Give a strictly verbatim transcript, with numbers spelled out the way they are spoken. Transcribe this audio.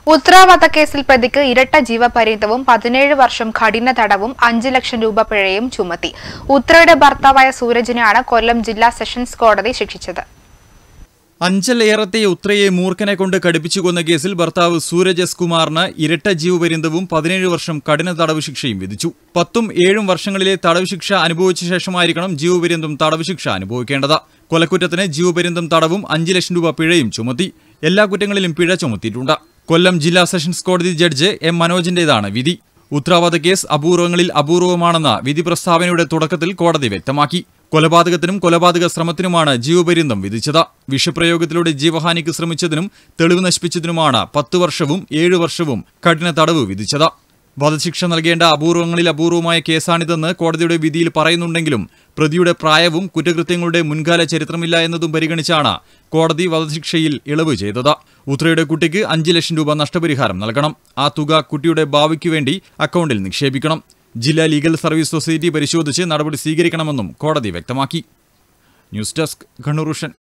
ഉത്തരവാദ കേസിൽ പ്രതിക്ക് ഇരട്ട ജീവപര്യന്തവും പതിനേഴ് വർഷം കഠിന തടവും അഞ്ച് ലക്ഷം രൂപ പിഴയും ചുമത്തി. ഉത്രയുടെ ഭർത്താവായ സൂരജിനെയാണ് കൊല്ലം ജില്ലാ സെഷൻസ് കോടതി ശിക്ഷിച്ചത്. അഞ്ചൽ ഏറത്തെ ഉത്രയെ മൂർഖനെ കൊണ്ട് കടുപ്പിച്ചു കൊന്ന കേസിൽ ഭർത്താവ് സൂരജ് എസ് കുമാറിന് ഇരട്ട ജീവപര്യന്തവും പതിനേഴ് വർഷം കഠിന തടവ് ശിക്ഷയും വിധിച്ചു. പത്തും ഏഴും വർഷങ്ങളിലെ തടവ് ശിക്ഷ അനുഭവിച്ച ശേഷമായിരിക്കണം ജീവപര്യന്തം തടവ് ശിക്ഷ അനുഭവിക്കേണ്ടത്. കൊലക്കുറ്റത്തിന് ജീവപര്യന്തം തടവും അഞ്ച് ലക്ഷം രൂപ പിഴയും ചുമത്തി. എല്ലാ കുറ്റങ്ങളിലും പിഴ ചുമത്തിയിട്ടുണ്ട്. കൊല്ലം ജില്ലാ സെഷൻസ് കോടതി ജഡ്ജ് എം മനോജിന്റേതാണ് വിധി. ഉത്തരവാദ കേസ് അപൂർവങ്ങളിൽ അപൂർവമാണെന്ന് വിധി പ്രസ്താവനയുടെ തുടക്കത്തിൽ കോടതി വ്യക്തമാക്കി. കൊലപാതകത്തിനും കൊലപാതക ശ്രമത്തിനുമാണ് ജീവപര്യന്തം വിധിച്ചത്. വിഷപ്രയോഗത്തിലൂടെ ജീവഹാനിക്ക് ശ്രമിച്ചതിനും തെളിവ് നശിപ്പിച്ചതിനുമാണ് പത്ത് വർഷവും ഏഴു വർഷവും കഠിന തടവ് വിധിച്ചത്. വധശിക്ഷ നൽകേണ്ട അപൂർവങ്ങളിൽ അപൂർവമായ കേസാണിതെന്ന് കോടതിയുടെ വിധിയിൽ പറയുന്നുണ്ടെങ്കിലും പ്രതിയുടെ പ്രായവും കുറ്റകൃത്യങ്ങളുടെ മുൻകാല ചരിത്രമില്ല എന്നതും പരിഗണിച്ചാണ് കോടതി വധശിക്ഷയിൽ ഇളവ് ചെയ്തത്. ഉത്രയുടെ കുട്ടിക്ക് അഞ്ച് ലക്ഷം രൂപ നഷ്ടപരിഹാരം നൽകണം. ആ തുക കുട്ടിയുടെ ഭാവിക്കു വേണ്ടി അക്കൗണ്ടിൽ നിക്ഷേപിക്കണം. ജില്ലാ ലീഗൽ സർവീസ് സൊസൈറ്റി പരിശോധിച്ച് നടപടി സ്വീകരിക്കണമെന്നും കോടതി വ്യക്തമാക്കി. News desk Kannur vision.